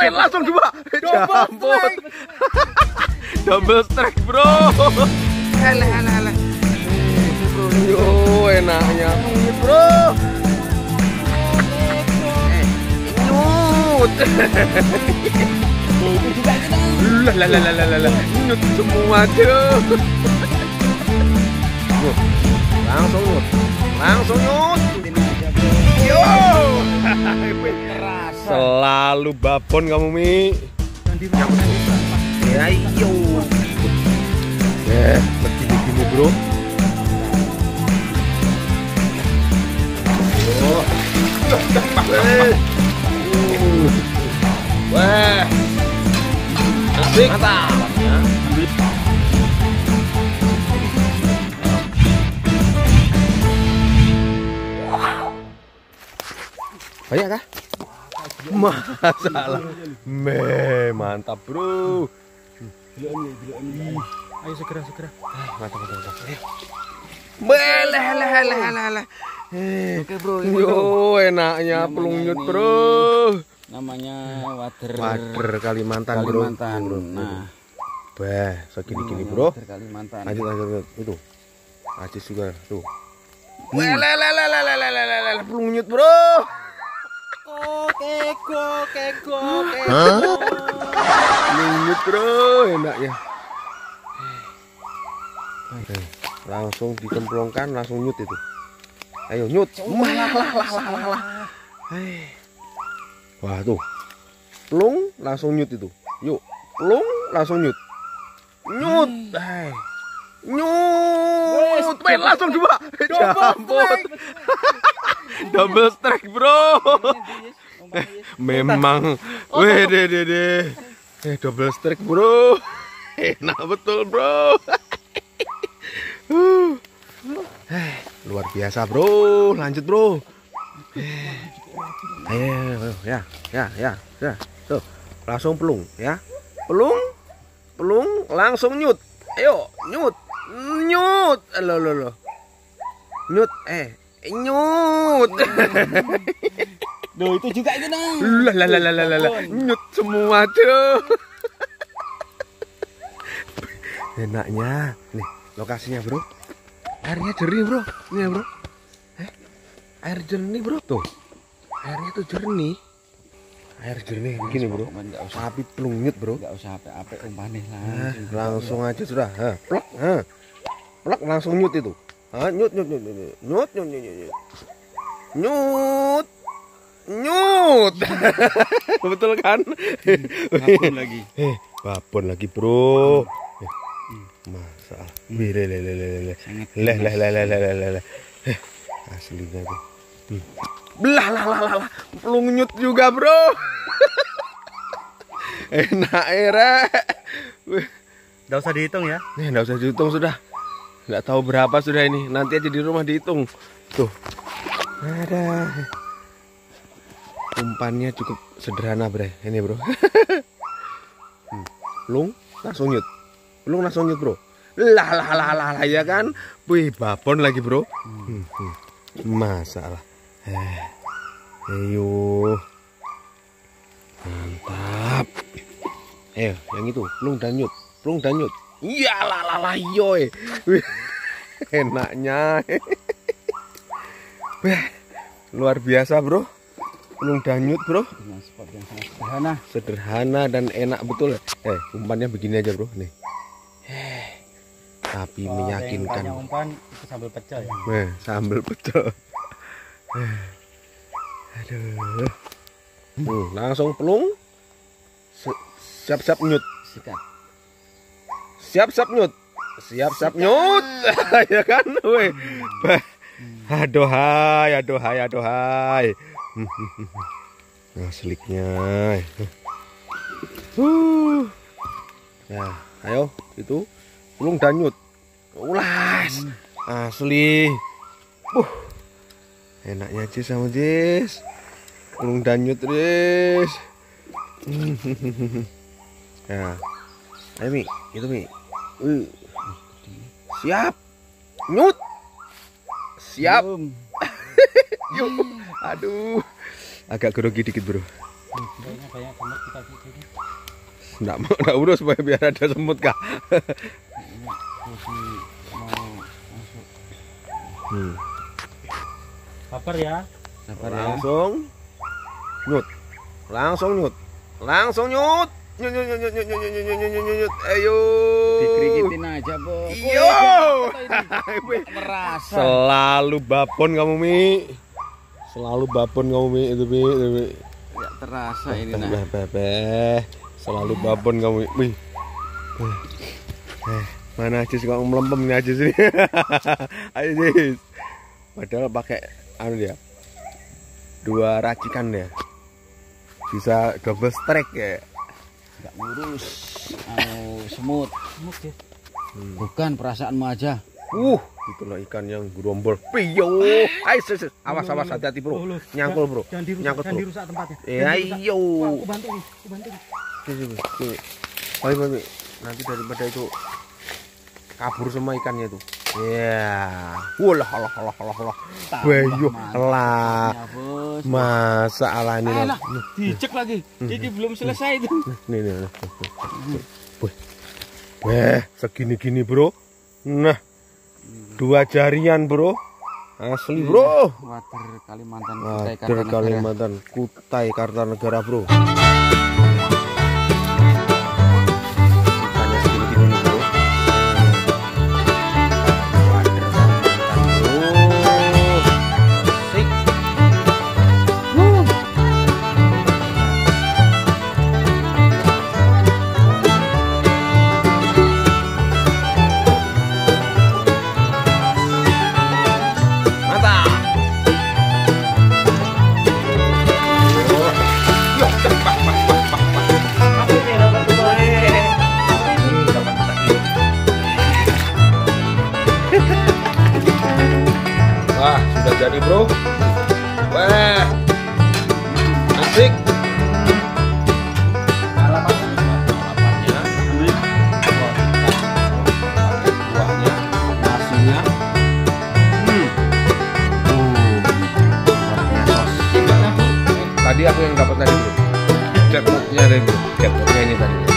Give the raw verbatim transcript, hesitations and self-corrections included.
main langsung dua. Jambut. Double strike, bro. Alah, alah, alah. Yo, enaknya, bro. Eh, nyut. Lah, lah, lah, lah, lah, nyut semua tuh. Langsung nyut, langsung nyut. Yo, selalu babon kamu, Mi. Ya, yo. Eh, begini-gini, bro. Oh. Wah. Asik. Mantap. Banyak kah? Masalah. Me, mantap, bro. Ayo segera segera. Mantap, mantap, mantap. Belah, lah, lah, lah, lah. Oke, bro. Yo, enaknya pelungyut, bro. Namanya wader. Wader Kalimantan, bro. Kalimantan. Bro. Nah, bah, segini-gini, bro. Wader Kalimantan. Lanjut, lanjut, lanjut. Itu. Acis juga, tuh. Wah, lah, lah, lah, lah, lah, lah, lah, lah, lah, pelungyut, bro. Keko, keko, keko. Pelungyut, bro, enaknya. Oke, langsung dicemplungkan, langsung nyut itu. Ayo nyut. Wah, lah, lah, lah, lah, lah. Wah, tuh. Plung, langsung nyut itu. Yuk, plung, langsung nyut. Nyut. Hai. Nyut. Main langsung dua. Jambut. Double strike, bro. Memang. Weh, deh, deh, deh. Eh, double strike, bro. Enak betul, bro. Uh. Eh, luar biasa, bro. Lanjut, bro. Eh. Ayo, ya, ya, ya, ya. Tuh, langsung pelung, ya. Pelung, pelung, langsung nyut. Ayo, nyut, nyut. Lo, lo, lo. Nyut, eh, nyut. Duh, itu juga itu dong. Lah, lah, lah, lah, lah, lah. Nyut semua tuh. Enaknya, nih lokasinya, bro. Airnya jernih, bro. Ini ya, bro. Eh, air jernih, bro. Tuh. Airnya tuh jernih. Air jernih begini, bro. Tapi pelungyut, bro. Enggak usah ape-ape umpane lah. Nah, langsung aja sudah. Ha, plek, ha. Plek langsung nyut itu. Ha, nyut nyut nyut nyut. Nyut nyut nyut nyut. Nyut. Nyut. Betul kan? Babon lagi. Eh, babon lagi, bro. Masalah. Wih, le le le le le. Leh leh leh leh leh leh leh. Eh, aslinya tuh. Hmm. Belah lah lah lah lah. Pelungyut juga, bro. Enak era. Enggak usah dihitung ya. Nih, enggak usah dihitung sudah. Enggak tahu berapa sudah ini. Nanti aja di rumah dihitung. Tuh. Ada. Umpannya cukup sederhana, bre. Ini, bro. Hmm. Pelung langsung nyut. Pelung langsung nyut, bro. Lah lah lah lah, lah ya kan. Wih, babon lagi, bro. Hmm. Hmm. Masalah. Eh. Ayo. Mantap. Ayo, yang itu, pelung dan nyut. Pelung dan nyut. Iya lah lah lah, yoy. Wih. Enaknya. Wih. Luar biasa, bro. Pelung dan nyut, bro. Dengan spot yang sangat sederhana. Sederhana dan enak betul. Eh, umpannya begini aja, bro. Nih. Eh. Tapi oh, meyakinkan. Umpan itu sambal pecel ya. Eh, sambal pecel. Eh. Aduh. Hmm, langsung pelung. Siap-siap nyut. Sikat. Siap-siap nyut. Siap-siap nyut. Ya kan? Weh. Aduh hai, aduh hai, aduh hai. Nah, seliknya. Uh. Ya, ayo itu pelung dan nyut. Ulas. Asli. Uh. Enaknya Jis sama Jis. Pelung dan nyut, Jis. Ya. Ayo, Mi. Itu, Mi. Uh. Siap. Nyut. Siap. Yuk. Aduh. Agak grogi dikit, bro. Kayaknya banyak semut kita di sini. Nggak mau, nggak urus supaya biar ada semut kah? Ini posisi mau masuk. Hmm. Sabar ya. Sabar ya. Langsung nyut, langsung nyut, langsung nyut, nyut nyut nyut nyut nyut nyut nyut nyut nyut nyut, ayo. Dikrikitin aja, Bos. Yo. Merasa. Selalu babon kamu Mi, selalu babon kamu Mi itu Mi, itu Mi. Enggak terasa ini nah. Beh, beh, beh. Selalu babon kamu Mi. Eh, mana Ajis kok melempem nih Ajis ini. Ayo Ajis. Padahal pakai anu dia. Dua racikan ya. Bisa double strike ya. Enggak ngurus anu semut. Semut ya. Hmm. Bukan perasaanmu aja. Uh, itulah ikan yang gerombol. Piyo. Ayo, awas awas hati-hati, Bro. Nyangkul, Bro. Jangan dirusak, Nyangkul, jangan Bro. dirusak tempatnya. Eh, ayo. Aku bantu nih, aku bantu nih. Sini, sini. Baik, baik. Nanti daripada itu kabur semua ikannya itu. Ya. Walah, alah, alah, alah, alah. Bayo, lah. Masalah ini. Alah, dicek lagi. Ini belum selesai itu. Nih, nih, nih. Wih. Weh, segini-gini, Bro. Nah, dua jarian, Bro. Asli, Bro. Water Kalimantan, Water Kutai Kartanegara. Kalimantan, Kutai Kartanegara, Bro. Wah, sudah jadi, Bro. Wah, asik. Lalapannya, kuahnya, nasinya. Hmm. Uh, tadi aku yang dapat tadi, Bro. Jackpotnya deh, Bro. Jackpotnya ini tadi.